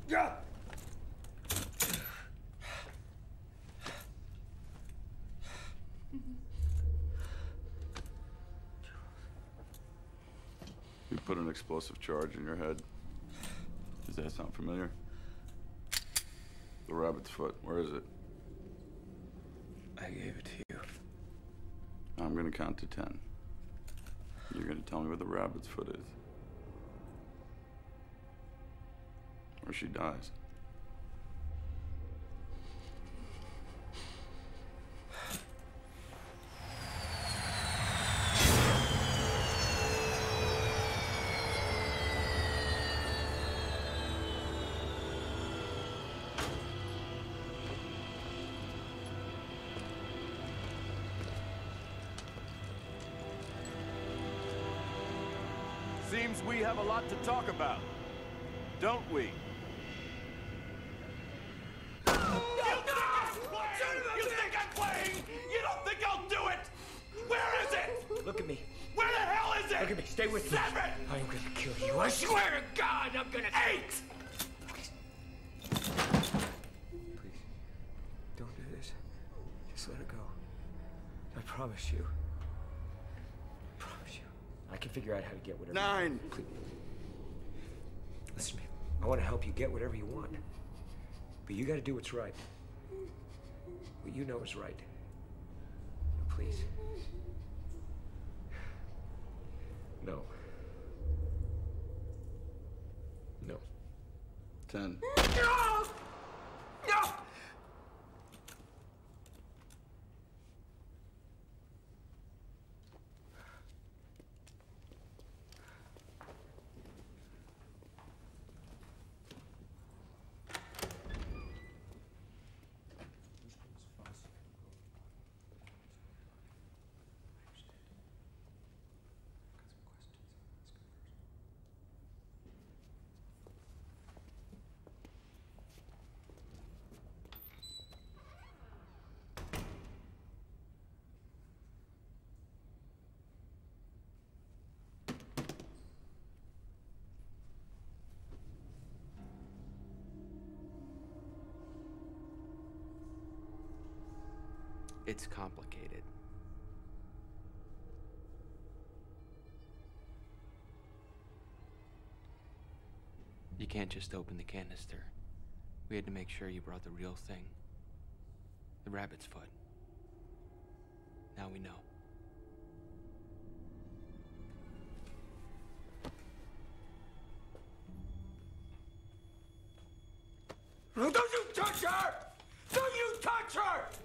Yeah. You put an explosive charge in your head. Does that sound familiar? The rabbit's foot, where is it? I gave it to you. I'm gonna count to 10. You're gonna tell me where the rabbit's foot is. Or she dies. Seems we have a lot to talk about, don't we? You think I'm playing? You don't think I'll do it? Where is it? Look at me. Where the hell is it? Look at me. Stay with me. 7! I'm gonna kill you. I swear to God, I'm gonna... 8! Please. Please. Don't do this. Just let it go. I promise you. I promise you. I can figure out how to get whatever... 9! Please. Listen to me. I want to help you get whatever you want. But you gotta do what's right. What you know is right. Please. No. No. 10. No! No! It's complicated. You can't just open the canister. We had to make sure you brought the real thing. The rabbit's foot. Now we know. Don't you touch her! Don't you touch her!